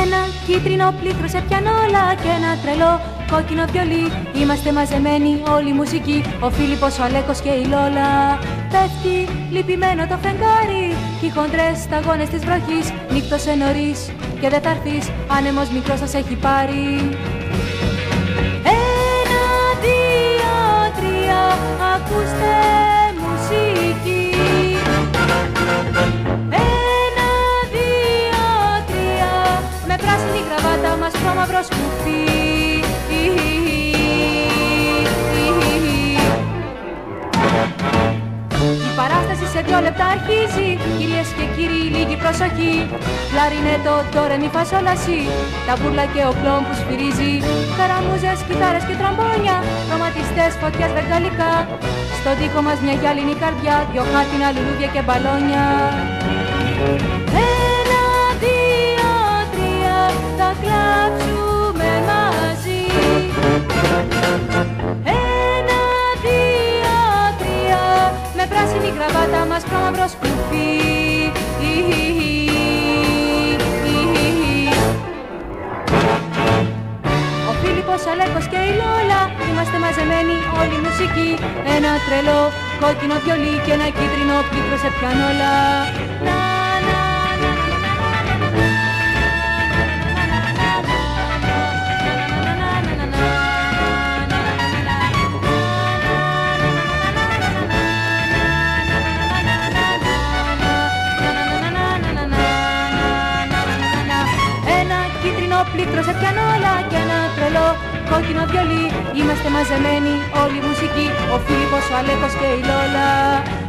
Ένα κίτρινο πλήθρο σε πιανόλα και ένα τρελό κόκκινο βιολί. Είμαστε μαζεμένοι όλοι μουσικοί, ο Φίλιππος, ο Αλέκος και η Λόλα. Πέφτει λυπημένο το φεγγάρι κι οι χοντρές σταγόνες της βροχής. Νύχτωσε νωρίς και δεν θα έρθεις, άνεμος μικρός θα σε έχει πάρει. Ένα, δύο, τρία, ακούστε μουσική. Ένα, δύο, τρία, με πράσινη γραβάτα μας το μαύρο σκουφί. Η παράσταση σε 2 λεπτά αρχίζει. Κυρίες και κύριοι, λίγη προσοχή. Κλαρινέτο, το ρε μη φασόλασι, ταμπούρλα και ο κλόουν που σφυρίζει. Καραμούζες, κιθάρες και τρομπόνια, χρωματιστές φωτιάς βεγγαλικά. Στον τοίχο μας μια γυάλινη καρδιά, 2 χάρτινα λουλούδια και μπαλόνια. Ένα, δύο, τρία, θα κλάψουμε μαζί. Ένα, δύο, τρία, με πράσινη γραβάτα μας πρόμαυρο σκουφί. Ο Φίλιππος, ο Αλέκος και η Λόλα, είμαστε μαζεμένοι όλοι μουσικοί. Ένα τρελό κόκκινο βιολί και ένα κίτρινο πλήθρο σε πιανόλα. Πλήθρο σε πιανόλα και ένα τρελό κόκκινο βιολί. Είμαστε μαζεμένοι όλοι μουσικοί, ο Φίλιππος, ο Αλέκος και η Λόλα.